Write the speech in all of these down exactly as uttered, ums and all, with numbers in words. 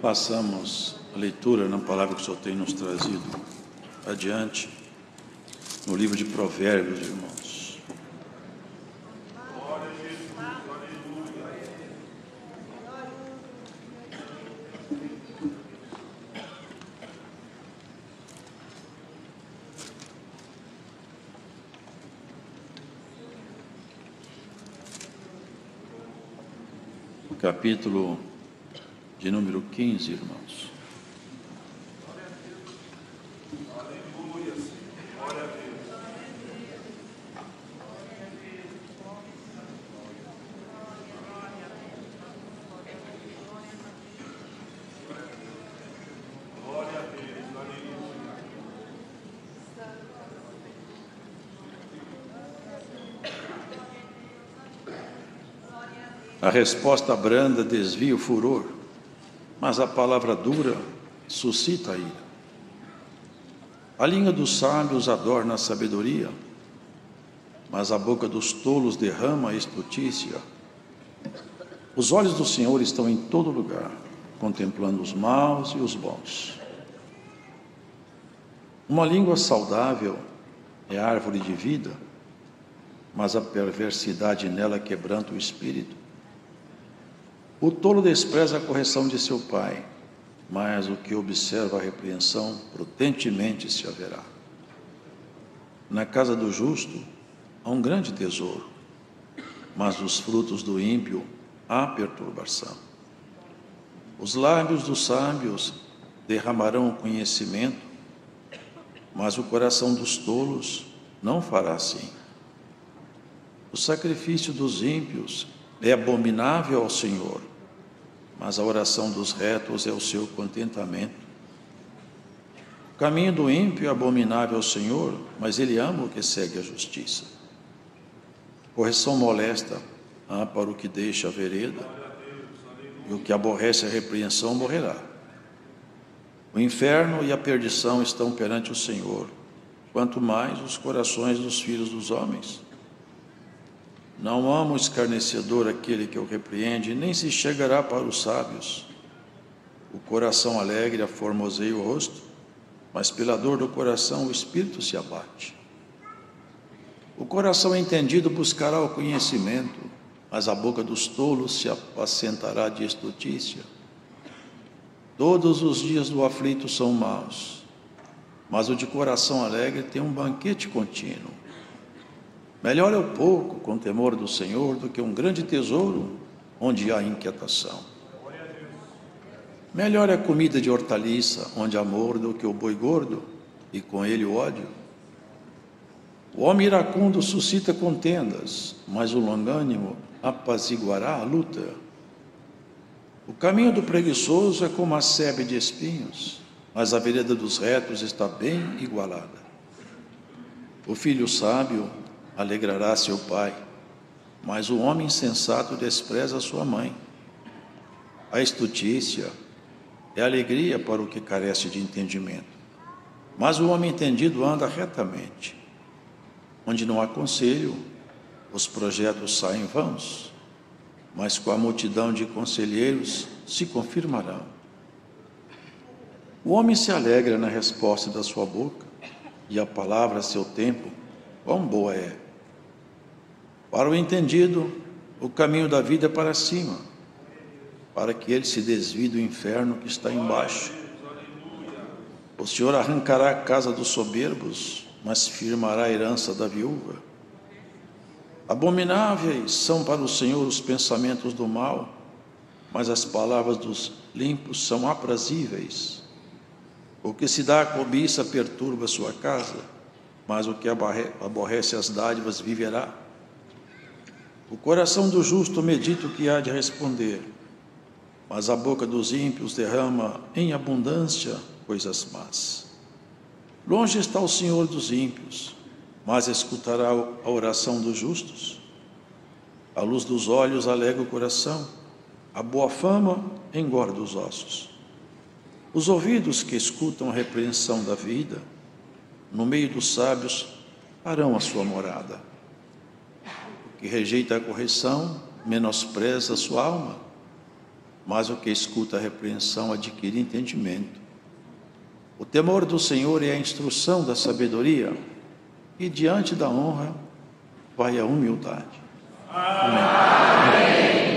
Passamos a leitura na palavra que o Senhor tem nos trazido adiante, no livro de Provérbios, irmãos. Capítulo de número quinze, irmãos. A resposta branda desvia o furor, mas a palavra dura suscita a ira. A língua dos sábios adorna a sabedoria, mas a boca dos tolos derrama a estutícia. Os olhos do Senhor estão em todo lugar, contemplando os maus e os bons. Uma língua saudável é árvore de vida, mas a perversidade nela quebranta o espírito. O tolo despreza a correção de seu pai, mas o que observa a repreensão prudentemente se haverá. Na casa do justo há um grande tesouro, mas dos frutos do ímpio há perturbação. Os lábios dos sábios derramarão o conhecimento, mas o coração dos tolos não fará assim. O sacrifício dos ímpios é abominável ao Senhor, mas a oração dos retos é o seu contentamento. O caminho do ímpio é abominável ao Senhor, mas ele ama o que segue a justiça. Correção molesta há para o que deixa a vereda, e o que aborrece a repreensão morrerá. O inferno e a perdição estão perante o Senhor, quanto mais os corações dos filhos dos homens. Não ama o escarnecedor aquele que o repreende, nem se chegará para os sábios. O coração alegre aformoseia o rosto, mas pela dor do coração o espírito se abate. O coração entendido buscará o conhecimento, mas a boca dos tolos se apacentará de estutícia. Todos os dias do aflito são maus, mas o de coração alegre tem um banquete contínuo. Melhor é o pouco com temor do Senhor do que um grande tesouro onde há inquietação. Melhor é a comida de hortaliça onde há amor do que o boi gordo e com ele o ódio. O homem iracundo suscita contendas, mas o longânimo apaziguará a luta. O caminho do preguiçoso é como a sebe de espinhos, mas a vereda dos retos está bem igualada. O filho sábio alegrará seu pai, mas o homem insensato despreza sua mãe. A estutícia é alegria para o que carece de entendimento, mas o homem entendido anda retamente. Onde não há conselho, os projetos saem vãos, mas com a multidão de conselheiros se confirmarão. O homem se alegra na resposta da sua boca, e a palavra a seu tempo, quão boa é. Para o entendido, o caminho da vida é para cima, para que ele se desvie do inferno que está embaixo. O Senhor arrancará a casa dos soberbos, mas firmará a herança da viúva. Abomináveis são para o Senhor os pensamentos do mal, mas as palavras dos limpos são aprazíveis. O que se dá à cobiça perturba sua casa, mas o que aborrece as dádivas viverá. O coração do justo medita o que há de responder, mas a boca dos ímpios derrama em abundância coisas más. Longe está o Senhor dos ímpios, mas escutará a oração dos justos. A luz dos olhos alega o coração, a boa fama engorda os ossos. Os ouvidos que escutam a repreensão da vida, no meio dos sábios, farão a sua morada. O que rejeita a correção, menospreza a sua alma, mas o que escuta a repreensão adquire entendimento. O temor do Senhor é a instrução da sabedoria, e diante da honra vai a humildade. Amém.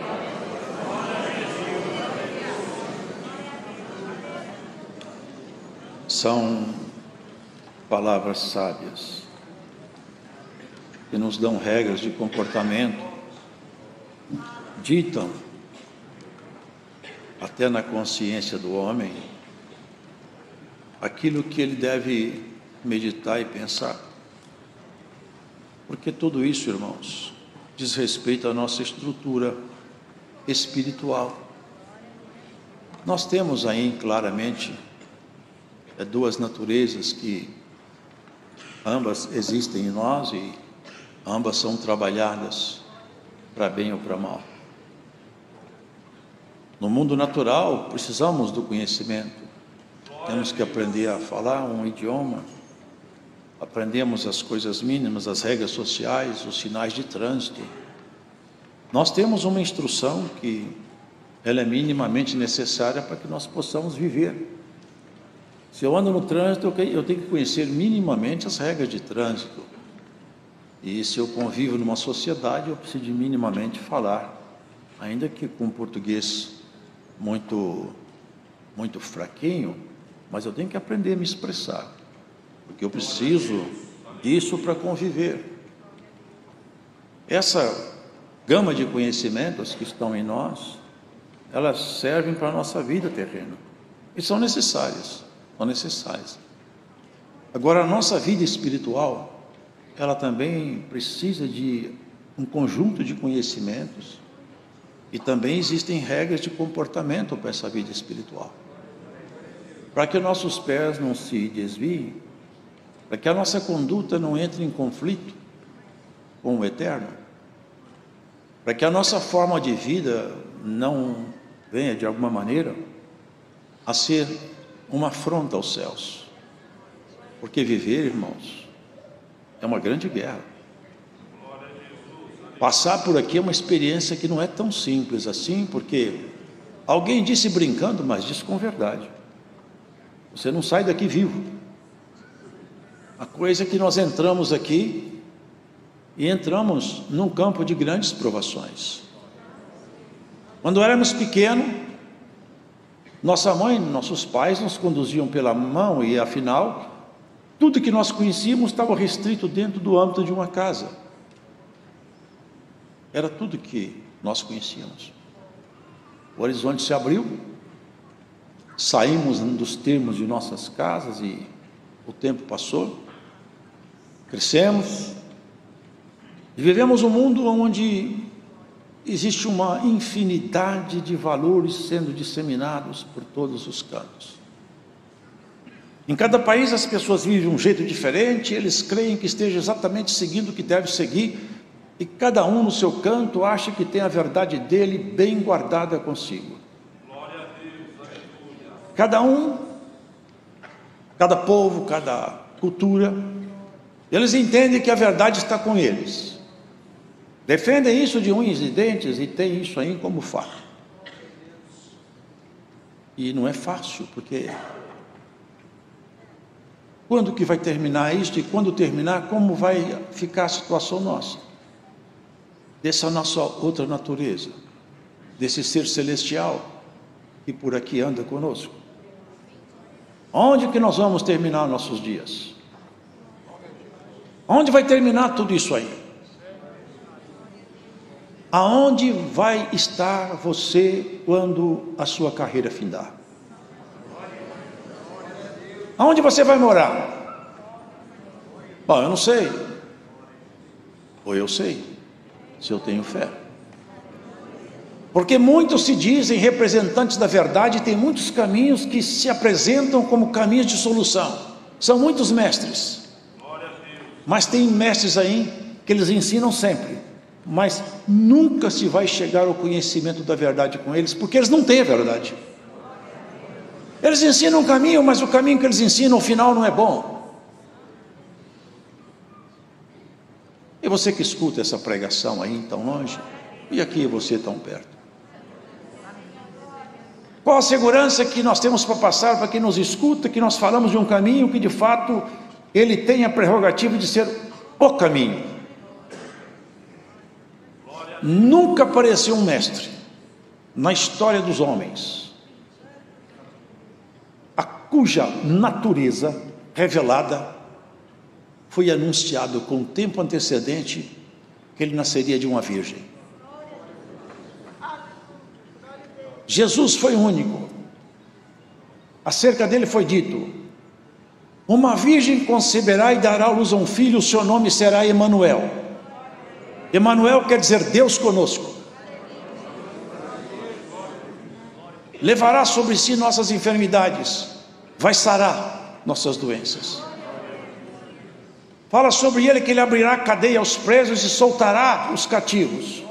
São palavras sábias que nos dão regras de comportamento, ditam até na consciência do homem aquilo que ele deve meditar e pensar. Porque tudo isso, irmãos, diz respeito à nossa estrutura espiritual. Nós temos aí claramente é, duas naturezas que ambas existem em nós e ambas são trabalhadas para bem ou para mal. No mundo natural, precisamos do conhecimento. Temos que aprender a falar um idioma, aprendemos as coisas mínimas, as regras sociais, os sinais de trânsito. Nós temos uma instrução que ela é minimamente necessária para que nós possamos viver. Se eu ando no trânsito, eu tenho que conhecer minimamente as regras de trânsito. E se eu convivo numa sociedade, eu preciso de minimamente falar, ainda que com português muito, muito fraquinho, mas eu tenho que aprender a me expressar, porque eu preciso disso para conviver. Essa gama de conhecimentos que estão em nós, elas servem para a nossa vida terrena, e são necessárias, são necessárias. Agora, a nossa vida espiritual, ela também precisa de um conjunto de conhecimentos, e também existem regras de comportamento para essa vida espiritual, para que nossos pés não se desviem, para que a nossa conduta não entre em conflito com o Eterno, para que a nossa forma de vida não venha de alguma maneira a ser uma afronta aos céus, porque viver, irmãos, é uma grande guerra. Passar por aqui é uma experiência que não é tão simples assim, porque alguém disse brincando, mas disse com verdade. Você não sai daqui vivo. A coisa é que nós entramos aqui e entramos num campo de grandes provações. Quando éramos pequenos, nossa mãe, nossos pais nos conduziam pela mão e afinal, tudo que nós conhecíamos estava restrito dentro do âmbito de uma casa. Era tudo que nós conhecíamos. O horizonte se abriu, saímos dos termos de nossas casas e o tempo passou, crescemos e vivemos um mundo onde existe uma infinidade de valores sendo disseminados por todos os cantos. Em cada país as pessoas vivem de um jeito diferente, eles creem que esteja exatamente seguindo o que deve seguir, e cada um no seu canto acha que tem a verdade dele bem guardada consigo. Cada um, cada povo, cada cultura, eles entendem que a verdade está com eles. Defendem isso de unhas e dentes e têm isso aí como fato. E não é fácil, porque quando que vai terminar isto? E quando terminar, como vai ficar a situação nossa? Dessa nossa outra natureza, desse ser celestial que por aqui anda conosco. Onde que nós vamos terminar nossos dias? Onde vai terminar tudo isso aí? Aonde vai estar você quando a sua carreira findar? Aonde você vai morar? Bom, eu não sei. Ou eu sei, se eu tenho fé. Porque muitos se dizem representantes da verdade e tem muitos caminhos que se apresentam como caminhos de solução. São muitos mestres. Mas tem mestres aí que eles ensinam sempre, mas nunca se vai chegar ao conhecimento da verdade com eles, porque eles não têm a verdade. Eles ensinam um caminho, mas o caminho que eles ensinam, ao final, não é bom. E você que escuta essa pregação aí tão longe, e aqui você tão perto, Qual a segurança que nós temos para passar para quem nos escuta, que nós falamos de um caminho que de fato ele tem a prerrogativa de ser o caminho? Nunca apareceu um mestre na história dos homens a cuja natureza revelada foi anunciado com tempo antecedente que ele nasceria de uma virgem. Jesus foi o único. Acerca dele foi dito: uma virgem conceberá e dará à luz a um filho, o seu nome será Emanuel. Emanuel quer dizer Deus conosco. Levará sobre si nossas enfermidades, vai sarar nossas doenças. Fala sobre ele que ele abrirá a cadeia aos presos e soltará os cativos.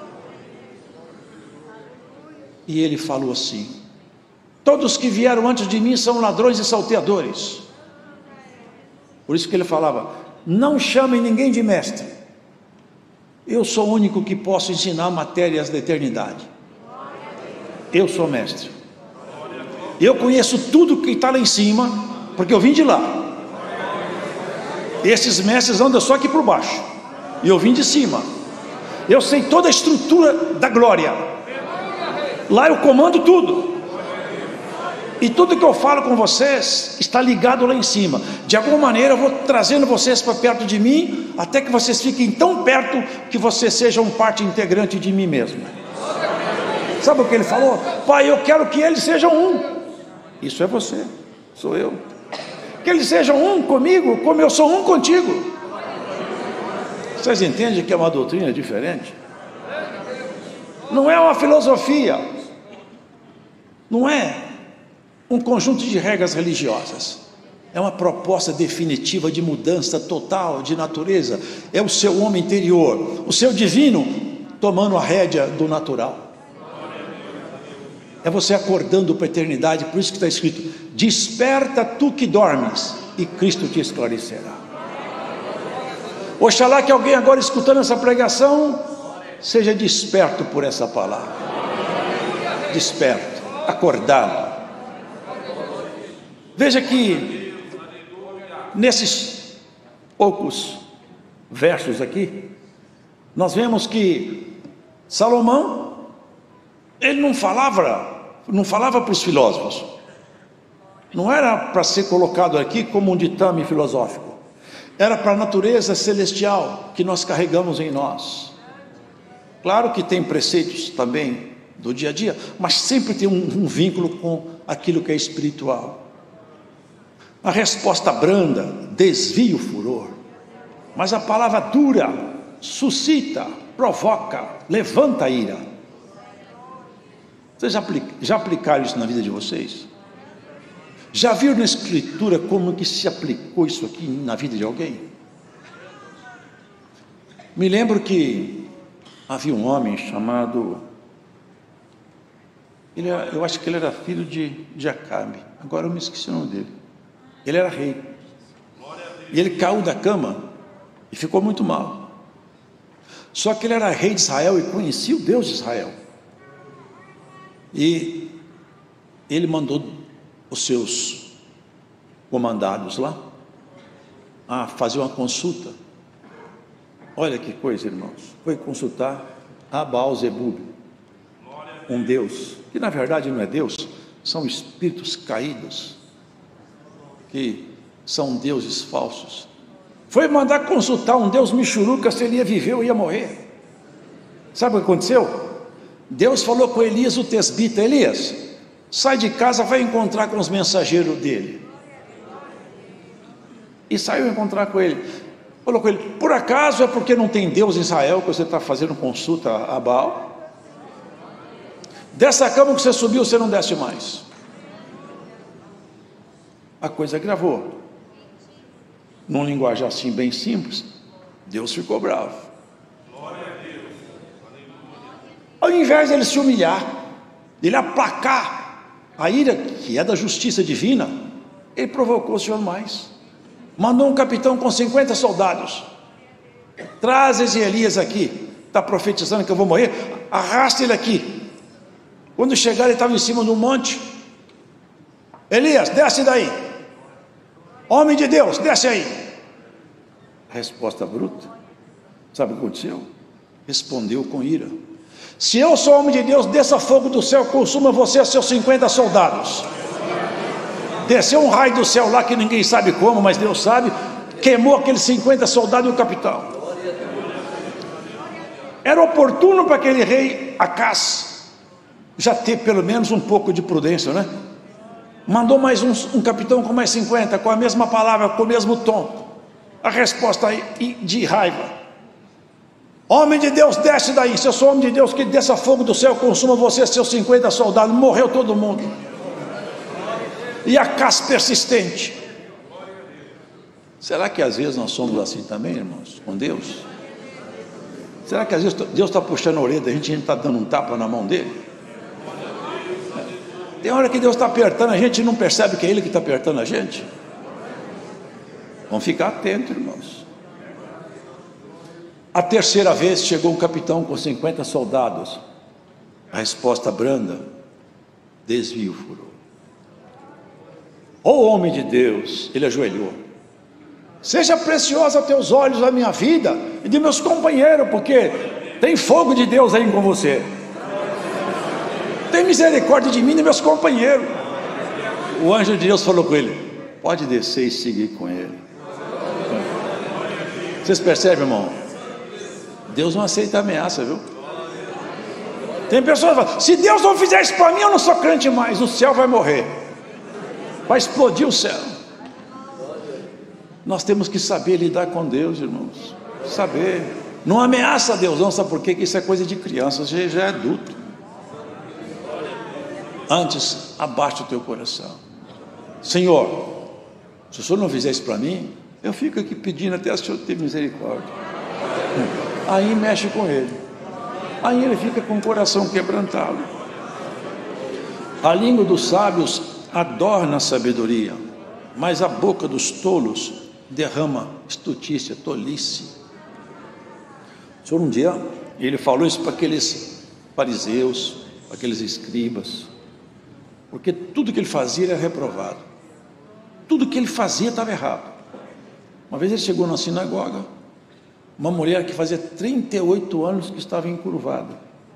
E ele falou assim: todos que vieram antes de mim são ladrões e salteadores. Por isso que ele falava: não chamem ninguém de mestre, eu sou o único que posso ensinar matérias da eternidade. Eu sou mestre. Eu conheço tudo que está lá em cima, porque eu vim de lá. Esses mestres andam só aqui por baixo, e eu vim de cima. Eu sei toda a estrutura da glória. Lá eu comando tudo. E tudo que eu falo com vocês está ligado lá em cima. De alguma maneira eu vou trazendo vocês para perto de mim, até que vocês fiquem tão perto que vocês sejam parte integrante de mim mesmo. Sabe o que ele falou? Pai, eu quero que eles sejam um. Isso é você, sou eu. Que eles sejam um comigo, como eu sou um contigo. Vocês entendem que é uma doutrina diferente? Não é uma filosofia, não é um conjunto de regras religiosas, é uma proposta definitiva de mudança total de natureza. É o seu homem interior, o seu divino tomando a rédea do natural. É você acordando para a eternidade. Por isso que está escrito: desperta tu que dormes, e Cristo te esclarecerá. Oxalá que alguém agora escutando essa pregação seja desperto por essa palavra. Desperto, acordado. Veja que nesses poucos versos aqui, nós vemos que Salomão, ele não falava, não falava para os filósofos. Não era para ser colocado aqui como um ditame filosófico. Era para a natureza celestial que nós carregamos em nós. Claro que tem preceitos também do dia a dia, mas sempre tem um, um vínculo com aquilo que é espiritual. A resposta branda desvia o furor, mas a palavra dura suscita, provoca, levanta a ira. Vocês já, já aplicaram isso na vida de vocês? Já viram na escritura como que se aplicou isso aqui na vida de alguém? Me lembro que havia um homem chamado, ele era, eu acho que ele era filho de, de Acabe, agora eu me esqueci o nome dele. Ele era rei, e ele caiu da cama e ficou muito mal. Só que ele era rei de Israel e conhecia o Deus de Israel. E ele mandou os seus comandados lá a fazer uma consulta. Olha que coisa, irmãos. Foi consultar a Baal-zebub, um Deus que na verdade não é Deus, são espíritos caídos, que são deuses falsos. Foi mandar consultar um Deus michuruca se ele ia viver ou ia morrer. Sabe o que aconteceu? Deus falou com Elias o tesbita: Elias, sai de casa, vai encontrar com os mensageiros dele. E saiu encontrar com ele. Falou com ele: por acaso é porque não tem Deus em Israel que você está fazendo consulta a Baal? Dessa cama que você subiu, você não desce mais. A coisa gravou. Num linguajar assim bem simples, Deus ficou bravo. Ao invés de ele se humilhar, ele aplacar a ira que é da justiça divina, ele provocou o Senhor mais. Mandou um capitão com cinquenta soldados: traz esse Elias aqui, está profetizando que eu vou morrer, arrasta ele aqui. Quando chegaram, ele estava em cima de um monte. Elias, desce daí. Homem de Deus, desce aí. A resposta bruta. Sabe o que aconteceu? Respondeu com ira: se eu sou homem de Deus, desça fogo do céu, consuma você e seus cinquenta soldados. Desceu um raio do céu lá que ninguém sabe como, mas Deus sabe. Queimou aqueles cinquenta soldados e o capitão. Era oportuno para aquele rei Acaz já ter pelo menos um pouco de prudência, né? Mandou mais um, um capitão com mais cinquenta, com a mesma palavra, com o mesmo tom. A resposta aí de raiva: homem de Deus, desce daí. Se eu sou homem de Deus, que desça fogo do céu, consuma você, seus cinquenta soldados. Morreu todo mundo. E Acaz persistente. Será que às vezes nós somos assim também, irmãos, com Deus? Será que às vezes Deus está puxando a orelha da gente e a gente está dando um tapa na mão dele? Tem hora que Deus está apertando a gente e não percebe que é Ele que está apertando a gente. Vamos ficar atentos, irmãos. A terceira vez chegou um capitão com cinquenta soldados. A resposta branda: desvio o furor. Ó homem de Deus, ele ajoelhou: seja preciosa a teus olhos a minha vida e de meus companheiros, porque tem fogo de Deus aí com você. Tem misericórdia de mim e de meus companheiros. O anjo de Deus falou com ele: pode descer e seguir com ele. Vocês percebem, irmão? Deus não aceita ameaça, viu? Tem pessoas que falam: se Deus não fizer isso para mim, eu não sou crente mais. O céu vai morrer, vai explodir o céu. Nós temos que saber lidar com Deus, irmãos. Saber. Não ameaça a Deus, não. Sabe por quê? Que isso é coisa de criança, você já é adulto. Antes, abaixa o teu coração. Senhor, se o Senhor não fizer isso para mim, eu fico aqui pedindo até o Senhor ter misericórdia. Aí mexe com ele. Aí ele fica com o coração quebrantado. A língua dos sábios adorna a sabedoria, mas a boca dos tolos derrama estutícia, tolice. O Senhor um dia, ele falou isso para aqueles fariseus, para aqueles escribas, porque tudo que ele fazia era reprovado, tudo que ele fazia estava errado. Uma vez ele chegou na sinagoga, uma mulher que fazia trinta e oito anos que estava encurvada,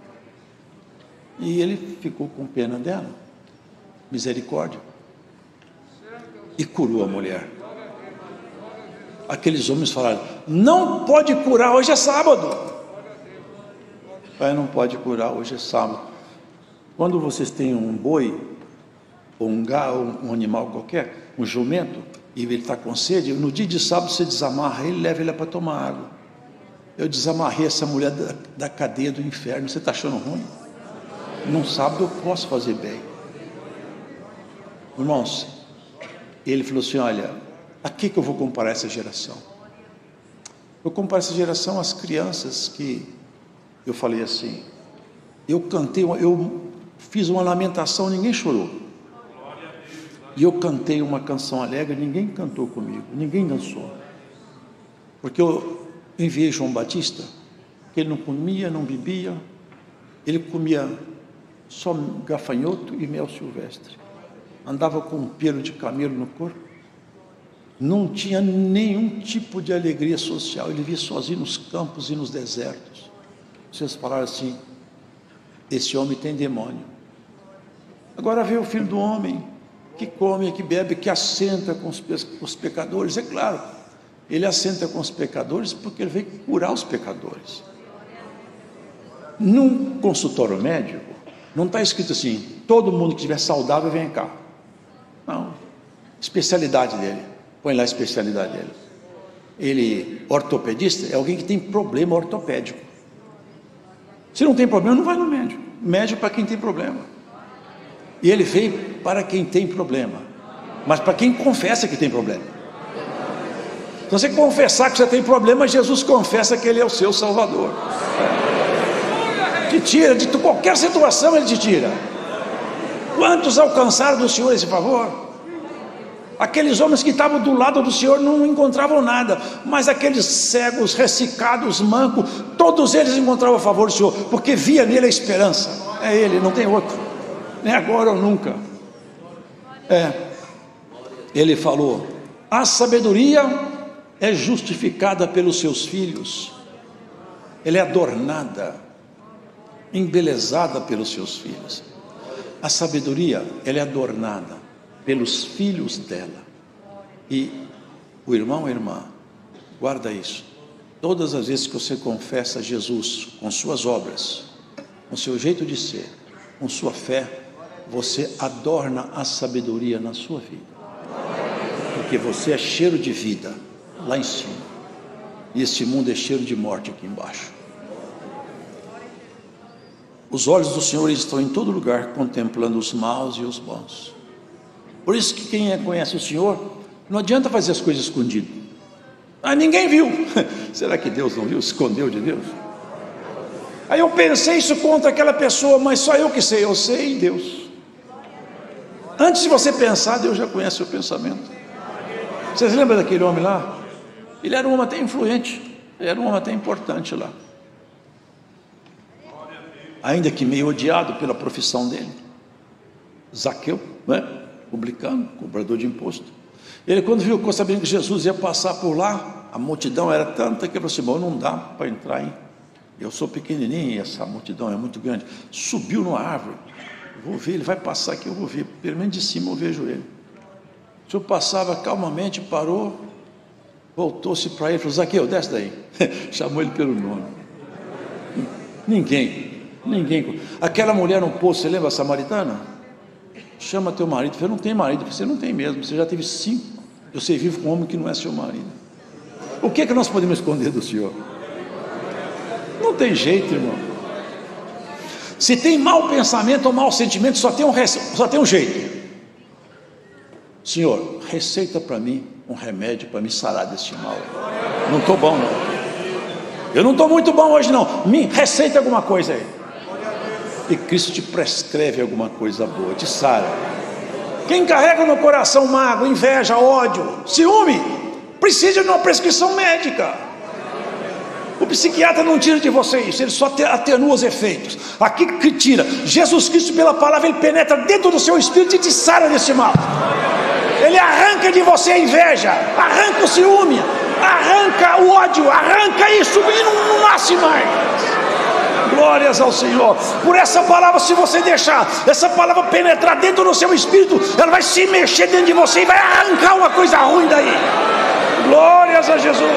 e ele ficou com pena dela, misericórdia, e curou a mulher. Aqueles homens falaram: não pode curar, hoje é sábado. Pai, não pode curar, hoje é sábado. Quando vocês têm um boi, ou um gado, um animal qualquer, um jumento, e ele está com sede, no dia de sábado você desamarra ele e leva ele para tomar água. Eu desamarrei essa mulher da, da cadeia do inferno. Você está achando ruim? Num sábado eu posso fazer bem. Irmãos, ele falou assim: olha, a que que eu vou comparar essa geração? Eu comparo essa geração às crianças que eu falei assim, eu cantei, eu fiz uma lamentação, ninguém chorou. E eu cantei uma canção alegre, ninguém cantou comigo, ninguém dançou. Porque eu enviei João Batista, que ele não comia, não bebia, ele comia só gafanhoto e mel silvestre. Andava com um pelo de camelo no corpo. Não tinha nenhum tipo de alegria social. Ele vivia sozinho nos campos e nos desertos. Vocês falaram assim: esse homem tem demônio. Agora veio o Filho do Homem, que come, que bebe, que assenta com os, com os pecadores. É claro, ele assenta com os pecadores porque ele veio curar os pecadores. Num consultório médico, não está escrito assim: todo mundo que estiver saudável vem cá. Não, especialidade dele, põe lá a especialidade dele. Ele, ortopedista, é alguém que tem problema ortopédico. Se não tem problema, não vai no médico. Médico para quem tem problema. E ele veio para quem tem problema, mas para quem confessa que tem problema. Então, você confessar que você tem problema, Jesus confessa que Ele é o seu Salvador. Te tira de qualquer situação, Ele te tira. Quantos alcançaram do Senhor esse favor? Aqueles homens que estavam do lado do Senhor não encontravam nada, mas aqueles cegos, ressecados, mancos, todos eles encontravam o favor do Senhor, porque via nele a esperança. É Ele, não tem outro. nem agora ou nunca. É, ele falou: a sabedoria é justificada pelos seus filhos, ela é adornada, embelezada pelos seus filhos. A sabedoria, ela é adornada pelos filhos dela. E o irmão e a irmã, guarda isso, todas as vezes que você confessa Jesus com suas obras, com seu jeito de ser, com sua fé, você adorna a sabedoria na sua vida, porque você é cheiro de vida lá em cima, e este mundo é cheiro de morte aqui embaixo. Os olhos do Senhor estão em todo lugar, contemplando os maus e os bons. Por isso que quem conhece o Senhor, não adianta fazer as coisas escondidas. Ah, ninguém viu. Será que Deus não viu? Escondeu de Deus? Aí eu pensei isso contra aquela pessoa, mas só eu que sei. Eu sei Deus. Antes de você pensar, Deus já conhece o seu pensamento. Vocês lembram daquele homem lá? Ele era um homem até influente, ele era um homem até importante lá, ainda que meio odiado pela profissão dele. Zaqueu, né? Publicano, cobrador de imposto. Ele, quando viu, ficou sabendo que Jesus ia passar por lá, a multidão era tanta que ele falou assim: bom, não dá para entrar aí, eu sou pequenininho e essa multidão é muito grande. Subiu numa árvore, vou ver, ele vai passar aqui, eu vou ver, pelo menos de cima eu vejo ele. O senhor passava calmamente, parou, voltou-se para ele e falou: Zaqueu, desce daí. Chamou ele pelo nome. Ninguém, ninguém. Aquela mulher no poço, você lembra a samaritana? Chama teu marido. Eu não tenho marido. Você não tem mesmo, você já teve cinco. Você vive com um homem que não é seu marido. O que é que nós podemos esconder do Senhor? Não tem jeito, irmão. Se tem mau pensamento ou mau sentimento, só tem um, só tem um jeito. Senhor, receita para mim um remédio para me sarar deste mal. Não estou bom, não. Eu não estou muito bom hoje, não. Me receita alguma coisa aí. E Cristo te prescreve alguma coisa boa, te sara. Quem carrega no coração mágoa, inveja, ódio, ciúme, precisa de uma prescrição médica. O psiquiatra não tira de você isso, ele só atenua os efeitos. Aqui que tira, Jesus Cristo pela palavra, ele penetra dentro do seu espírito e te sara desse mal. Ele arranca de você a inveja, arranca o ciúme, arranca o ódio, arranca isso e não, não nasce mais. Glórias ao Senhor. Por essa palavra, se você deixar essa palavra penetrar dentro do seu espírito, ela vai se mexer dentro de você e vai arrancar uma coisa ruim daí. Glórias a Jesus.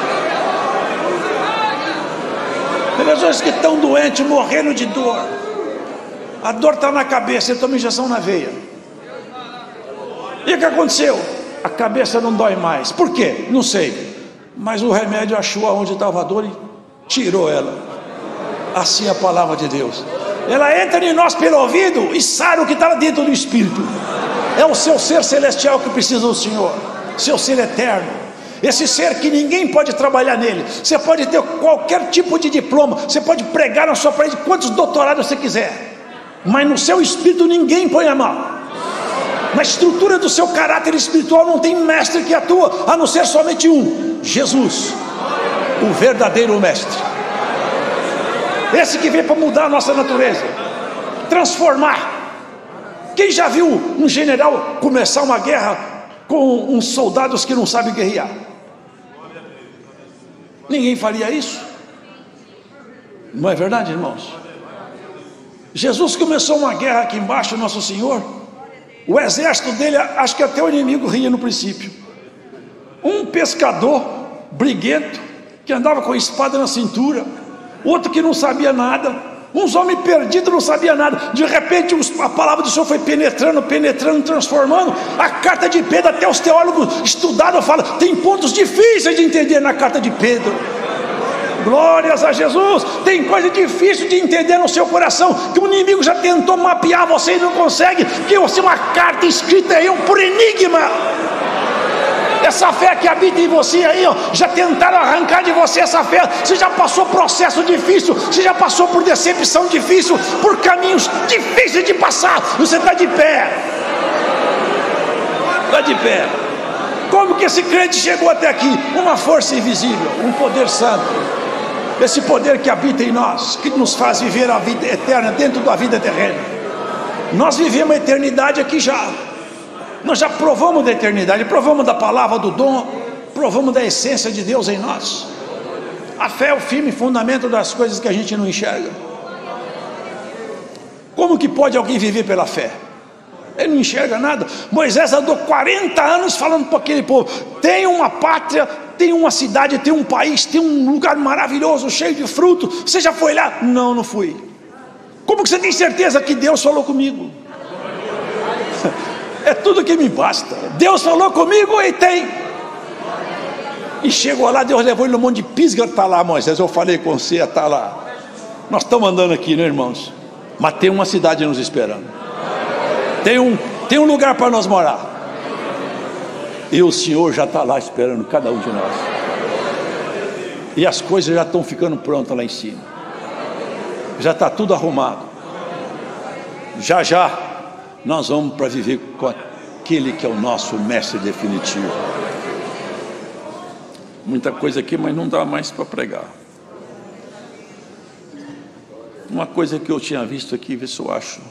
Tem pessoas que estão doentes, morrendo de dor. A dor está na cabeça, ele toma injeção na veia. E o que aconteceu? A cabeça não dói mais. Por quê? Não sei. Mas o remédio achou aonde estava a dor e tirou ela. Assim é a palavra de Deus. Ela entra em nós pelo ouvido e sara o que está dentro do espírito. É o seu ser celestial que precisa do Senhor, seu ser eterno. Esse ser que ninguém pode trabalhar nele. Você pode ter qualquer tipo de diploma, você pode pregar na sua parede quantos doutorados você quiser, mas no seu espírito ninguém põe a mão. Na estrutura do seu caráter espiritual não tem mestre que atua, a não ser somente um: Jesus, o verdadeiro mestre. Esse que veio para mudar a nossa natureza, transformar. Quem já viu um general começar uma guerra com uns soldados que não sabem guerrear? Ninguém faria isso. Não é verdade, irmãos? Jesus começou uma guerra aqui embaixo, nosso Senhor. O exército dele, acho que até o inimigo ria no princípio. Um pescador briguento que andava com a espada na cintura, outro que não sabia nada, uns homens perdidos, não sabia nada. De repente a palavra do Senhor foi penetrando, penetrando, transformando. A carta de Pedro, até os teólogos estudaram, falam, tem pontos difíceis de entender na carta de Pedro. Glórias a Jesus. Tem coisa difícil de entender no seu coração, que o inimigo já tentou mapear você e não consegue, porque você é uma carta escrita aí por enigma. Essa fé que habita em você aí, ó, já tentaram arrancar de você essa fé. Você já passou processo difícil, você já passou por decepção difícil, por caminhos difíceis de passar. Você está de pé, está de pé. Como que esse crente chegou até aqui? Uma força invisível, um poder santo. Esse poder que habita em nós, que nos faz viver a vida eterna dentro da vida terrena. Nós vivemos a eternidade aqui já. Nós já provamos da eternidade, provamos da palavra, do dom, provamos da essência de Deus em nós. A fé é o firme fundamento das coisas que a gente não enxerga. Como que pode alguém viver pela fé? Ele não enxerga nada. Moisés andou quarenta anos falando para aquele povo: tem uma pátria, tem uma cidade, tem um país, tem um lugar maravilhoso, cheio de fruto. Você já foi lá? Não, não fui. Como que você tem certeza que Deus falou comigo? É tudo que me basta. Deus falou comigo e tem. E chegou lá, Deus levou ele no monte de Pisga. Está lá, Moisés, eu falei com você, está lá. Nós estamos andando aqui, né, irmãos? Mas tem uma cidade nos esperando. Tem um, tem um lugar para nós morar. E o Senhor já está lá esperando cada um de nós. E as coisas já estão ficando prontas lá em cima. Já está tudo arrumado. Já já nós vamos para viver com aquele que é o nosso mestre definitivo. Muita coisa aqui, mas não dá mais para pregar. Uma coisa que eu tinha visto aqui, vê se eu acho.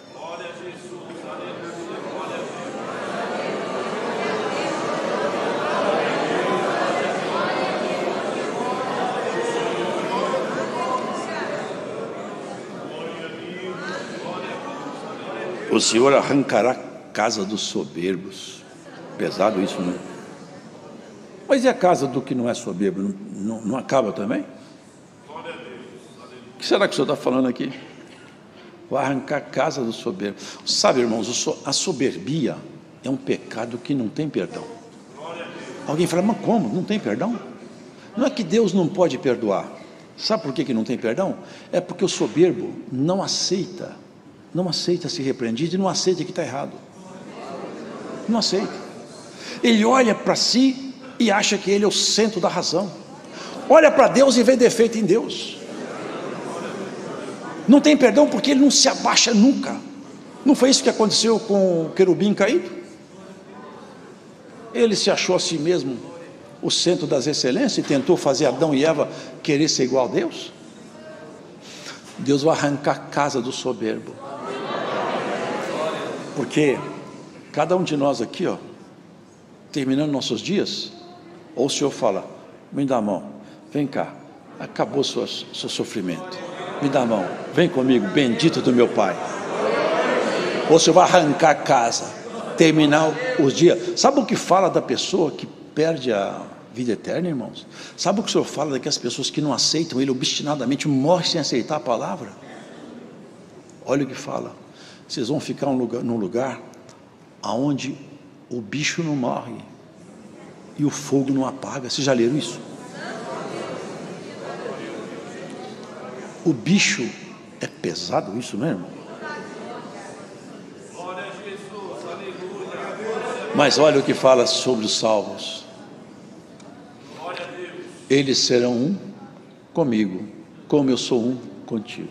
O Senhor arrancará a casa dos soberbos. Pesado isso, né? Mas e a casa do que não é soberbo? Não, não, não acaba também? O que será que o Senhor está falando aqui? Vai arrancar a casa do soberbo. Sabe, irmãos, a soberbia é um pecado que não tem perdão. Alguém fala: mas como? Não tem perdão? Não é que Deus não pode perdoar. Sabe por que, que não tem perdão? É porque o soberbo não aceita Não aceita ser repreendido e não aceita que está errado. Não aceita. Ele olha para si e acha que ele é o centro da razão. Olha para Deus e vê defeito em Deus. Não tem perdão porque ele não se abaixa nunca. Não foi isso que aconteceu com o querubim caído? Ele se achou a si mesmo o centro das excelências e tentou fazer Adão e Eva querer ser igual a Deus. Deus vai arrancar a casa do soberbo. Porque cada um de nós aqui, ó, terminando nossos dias, ou o Senhor fala: me dá a mão, vem cá, acabou seu, seu sofrimento, me dá a mão, vem comigo, bendito do meu Pai. Ou o Senhor vai arrancar a casa, terminar os dias. Sabe o que fala da pessoa que perde a vida eterna, irmãos? Sabe o que o Senhor fala daquelas pessoas que não aceitam Ele obstinadamente, morrem sem aceitar a palavra? Olha o que fala: vocês vão ficar num lugar, num lugar onde o bicho não morre e o fogo não apaga. Vocês já leram isso? O bicho é pesado isso, não é, irmão? Mas olha o que fala sobre os salvos: eles serão um comigo, como eu sou um contigo.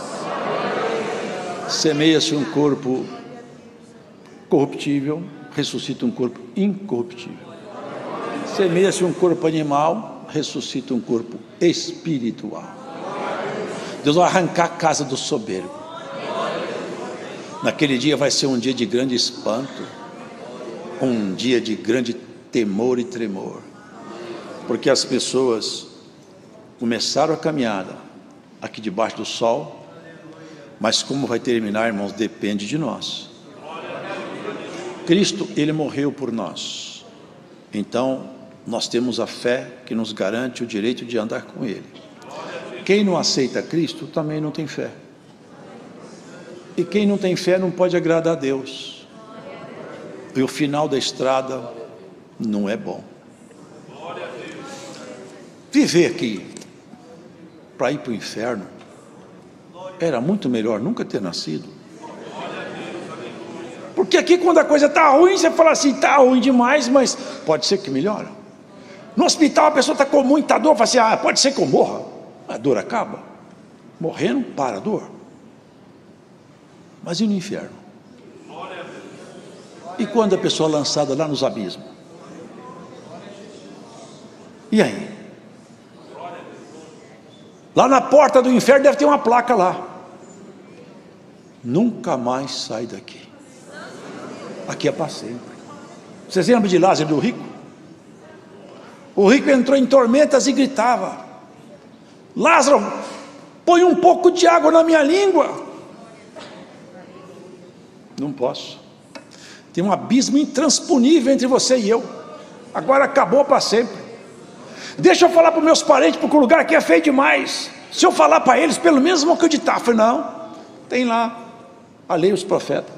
Semeia-se um corpo corruptível, ressuscita um corpo incorruptível. Semeia-se um corpo animal, ressuscita um corpo espiritual. Deus vai arrancar a casa do soberbo. Naquele dia vai ser um dia de grande espanto, um dia de grande temor e tremor, porque as pessoas começaram a caminhada aqui debaixo do sol. Mas como vai terminar, irmãos, depende de nós. Cristo, Ele morreu por nós. Então, nós temos a fé que nos garante o direito de andar com Ele. Quem não aceita Cristo, também não tem fé. E quem não tem fé não pode agradar a Deus. E o final da estrada não é bom. Viver aqui para ir para o inferno era muito melhor nunca ter nascido. Porque aqui, quando a coisa está ruim, você fala assim: está ruim demais, mas pode ser que melhore. No hospital a pessoa está com muita dor, fala assim: ah, pode ser que eu morra. A dor acaba. Morrendo, para a dor. Mas e no inferno? E quando a pessoa é lançada lá nos abismos? E aí? Lá na porta do inferno deve ter uma placa lá: nunca mais sai daqui. Aqui é para sempre. Vocês lembram de Lázaro e do rico? O rico entrou em tormentas e gritava: Lázaro, põe um pouco de água na minha língua. Não posso. Tem um abismo intransponível entre você e eu. Agora acabou para sempre. Deixa eu falar para os meus parentes, porque o lugar aqui é feio demais. Se eu falar para eles, pelo menos vão acreditar. Eu falei, não, tem lá a lei e os profetas.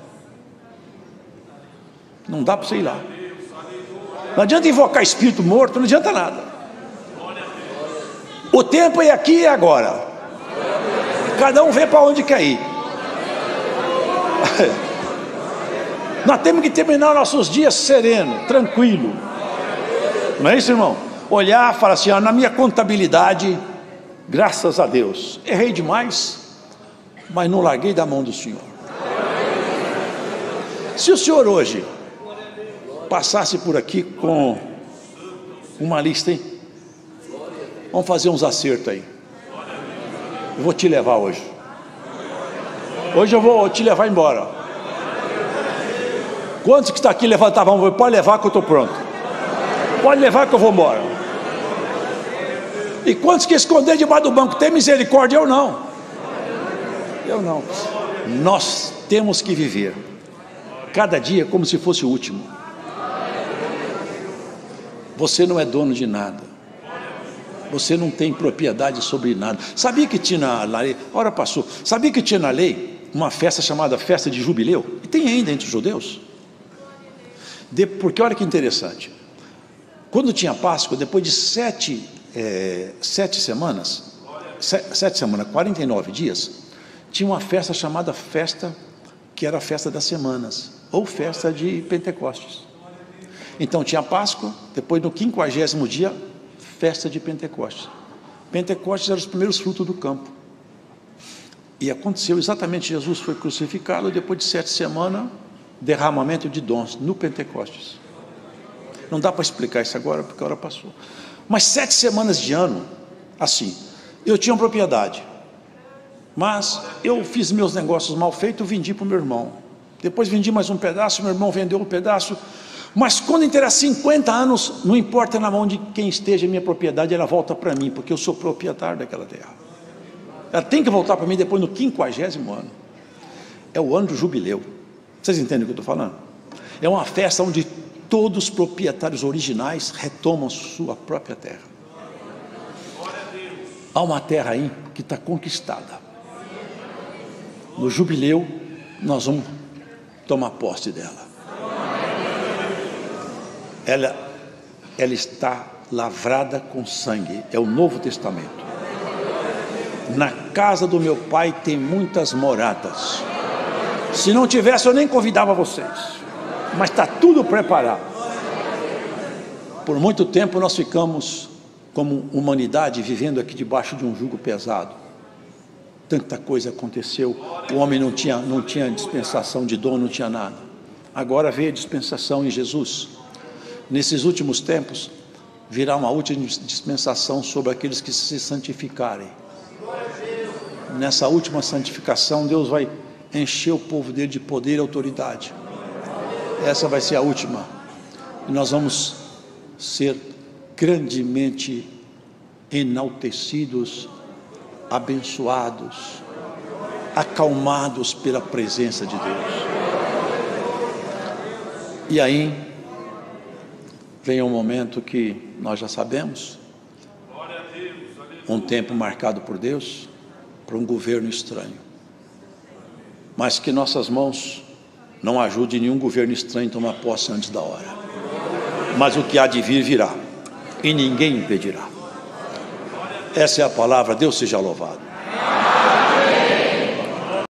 Não dá para você ir lá. Não adianta invocar espírito morto, não adianta nada. O tempo é aqui e agora. Cada um vê para onde quer ir. Nós temos que terminar nossos dias sereno, tranquilo. Não é isso, irmão? Olhar e falar assim, ó, na minha contabilidade, graças a Deus, errei demais, mas não larguei da mão do Senhor. Se o Senhor hoje passasse por aqui com uma lista, hein? Vamos fazer uns acertos aí. Eu vou te levar hoje. Hoje eu vou te levar embora. Quantos que está aqui levantar a mão? Pode levar que eu estou pronto. Pode levar que eu vou embora. E quantos que esconder debaixo do banco? Tem misericórdia? Eu não. Eu não. Nós temos que viver cada dia como se fosse o último. Você não é dono de nada. Você não tem propriedade sobre nada. Sabia que tinha na lei, a hora passou, sabia que tinha na lei uma festa chamada festa de jubileu? E tem ainda entre os judeus. De, porque olha que interessante. Quando tinha Páscoa, depois de sete, é, sete semanas, sete, sete semanas, quarenta e nove dias, tinha uma festa chamada festa, que era a festa das semanas, ou festa de Pentecostes. Então tinha Páscoa, depois no quinquagésimo dia, festa de Pentecostes. Pentecostes eram os primeiros frutos do campo. E aconteceu exatamente, Jesus foi crucificado, depois de sete semanas, derramamento de dons no Pentecostes. Não dá para explicar isso agora, porque a hora passou. Mas sete semanas de ano, assim, eu tinha uma propriedade, mas eu fiz meus negócios mal feitos, vendi para o meu irmão. Depois vendi mais um pedaço, meu irmão vendeu um pedaço. Mas quando inteira cinquenta anos, não importa na mão de quem esteja a minha propriedade, ela volta para mim, porque eu sou proprietário daquela terra. Ela tem que voltar para mim depois no quinquagésimo ano. É o ano do jubileu. Vocês entendem o que eu estou falando? É uma festa onde todos os proprietários originais retomam sua própria terra. Há uma terra aí que está conquistada. No jubileu, nós vamos tomar posse dela. Ela, ela está lavrada com sangue. É o Novo Testamento. Na casa do meu pai tem muitas moradas. Se não tivesse, eu nem convidava vocês. Mas está tudo preparado. Por muito tempo nós ficamos, como humanidade, vivendo aqui debaixo de um jugo pesado. Tanta coisa aconteceu. O homem não tinha, não tinha dispensação de dom, não tinha nada. Agora veio a dispensação em Jesus. Nesses últimos tempos, virá uma última dispensação sobre aqueles que se santificarem. Nessa última santificação, Deus vai encher o povo dele de poder e autoridade. Essa vai ser a última. E nós vamos ser grandemente enaltecidos, abençoados, acalmados pela presença de Deus. E aí vem um momento que nós já sabemos, um tempo marcado por Deus para um governo estranho, mas que nossas mãos não ajudem nenhum governo estranho a tomar posse antes da hora. Mas o que há de vir, virá, e ninguém impedirá. Essa é a palavra. Deus seja louvado.